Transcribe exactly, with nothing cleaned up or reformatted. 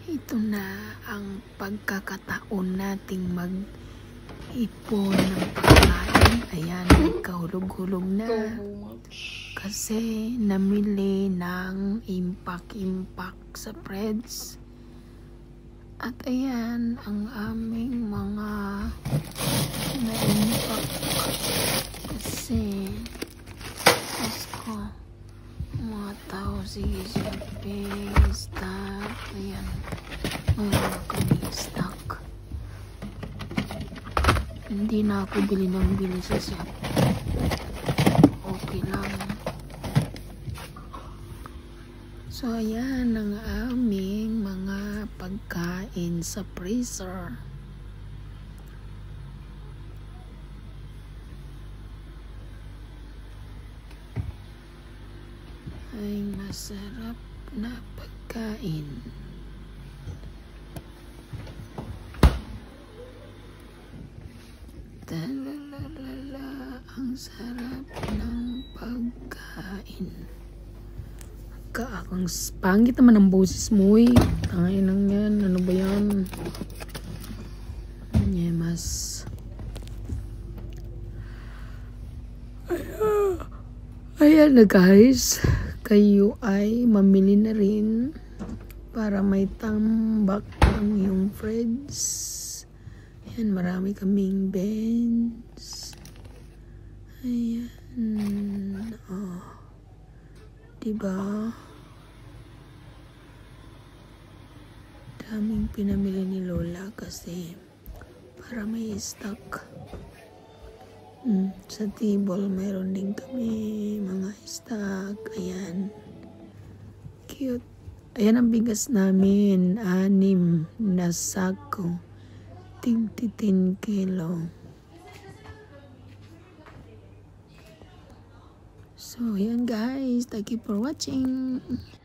Ito na ang pagkakataon nating mag-ipon ng pagkain. Ayan, kahulog-hulog na. Kasi namili ng impact-impact sa Freds. At ayan, ang aming mga na-impact. Kasi, Diyos ko, mga tao, sige siya, stock. Ayan, mayroon kami stock. Hindi na ako bili ng bili sa shop. Okay lang. So, ayan ang aming mga pagkain sa freezer. Ay masarap na pagkain. Talalala, ang sarap ng pagkain. Kaakang pangit naman ang boses mo eh. Tangay lang yan. Ano ba yan? Nyemas. Ayan. Ayan na guys. Kayo ay mamili na rin para may tambak ang yung Freds. Ayan, marami kaming beans. Ayan. Oh. Diba? Daming pinamili ni Lola kasi para may stock. Hmm, sa table mayroon din kami mga stock. Ayan. Cute. Ayan ang bigas namin. Anim na sako. tig ten kilo. So, ayan guys. Thank you for watching.